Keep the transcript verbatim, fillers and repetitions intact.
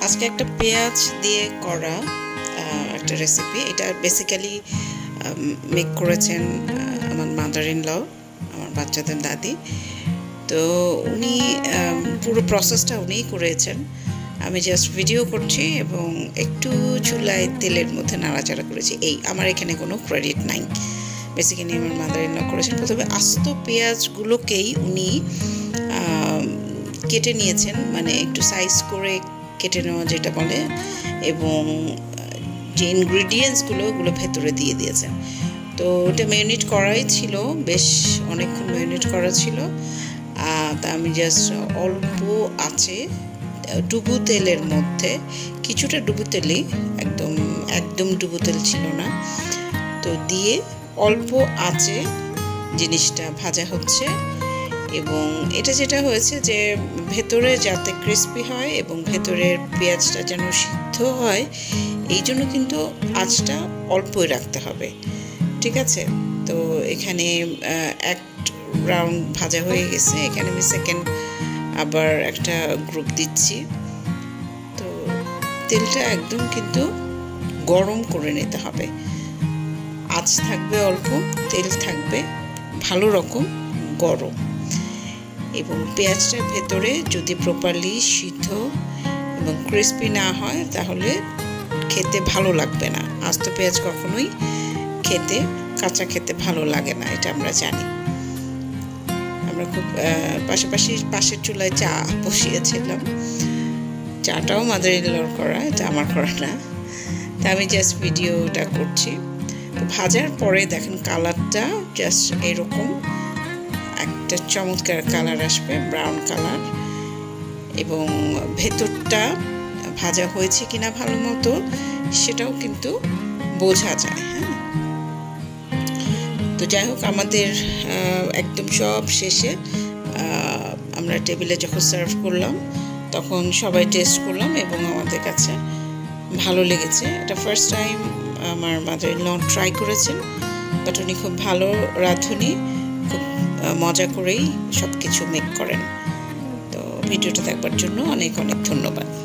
আজকে একটা পেঁয়াজ দিয়ে করা একটা রেসিপি। এটা বেসিক্যালি মেক করেছেন আমার মাদার ইন ল, আমার বাচ্চাদের দাদি। তো উনি পুরো প্রসেসটা উনিই করেছেন, আমি জাস্ট ভিডিও করছি এবং একটু চুলায় তেলের মধ্যে নাড়াচাড়া করেছি। এই আমার এখানে কোনো ক্রেডিট নাই, বেসিক্যালি আমার মাদার ইন ল করেছেন। প্রথমে আস্ত পেঁয়াজগুলোকেই উনি কেটে নিয়েছেন, মানে একটু সাইজ করে কেটে নেওয়া যেটা বলে, এবং যে ইনগ্রিডিয়েন্টসগুলো ওগুলো ভেতরে দিয়ে দিয়েছেন। তো ওটা ম্যারিনেট করাই ছিল, বেশ অনেকক্ষণ ম্যারিনেট করা ছিল। তা আমি জাস্ট অল্প আছে ডুবু তেলের মধ্যে, কিছুটা ডুবু তেলই, একদম একদম ডুবু তেল ছিল না, তো দিয়ে অল্প আছে জিনিসটা ভাজা হচ্ছে। এবং এটা যেটা হয়েছে যে ভেতরে যাতে ক্রিস্পি হয় এবং ভেতরের পেঁয়াজটা যেন সিদ্ধ হয়, এই জন্য কিন্তু আঁচটা অল্পই রাখতে হবে, ঠিক আছে? তো এখানে এক রাউন্ড ভাজা হয়ে গেছে, এখানে আমি সেকেন্ড আবার একটা গ্রুপ দিচ্ছি। তো তেলটা একদম কিন্তু গরম করে নিতে হবে, আঁচ থাকবে অল্প, তেল থাকবে ভালো রকম গরম, এবং পেঁয়াজটার ভেতরে যদি প্রপারলি সিদ্ধ এবং ক্রিস্পি না হয় তাহলে খেতে ভালো লাগবে না। আস্ত পেঁয়াজ কখনোই খেতে কাঁচা খেতে ভালো লাগে না, এটা আমরা জানি। আমরা খুব পাশাপাশি পাশের চুলায় চা বসিয়েছিলাম, চাটাও মাদার ইন লর করা, এটা আমার করা না। তা আমি জাস্ট ভিডিওটা করছি। তো ভাজার পরে দেখেন কালারটা জাস্ট এরকম একটা চমৎকার কালার আসবে, ব্রাউন কালার, এবং ভেতরটা ভাজা হয়েছে কিনা ভালো মতো সেটাও কিন্তু বোঝা যায়। হ্যাঁ, তো যাই হোক, আমাদের একদম সব শেষে আমরা টেবিলে যখন সার্ভ করলাম তখন সবাই টেস্ট করলাম এবং আমাদের কাছে ভালো লেগেছে। এটা ফার্স্ট টাইম আমার মাদার ইন ল ট্রাই করেছেন, বাট উনি খুব ভালো রাঁধুনি, খুব মজা করেই সব কিছু মেক করেন। তো ভিডিওটা দেখবার জন্য অনেক অনেক ধন্যবাদ।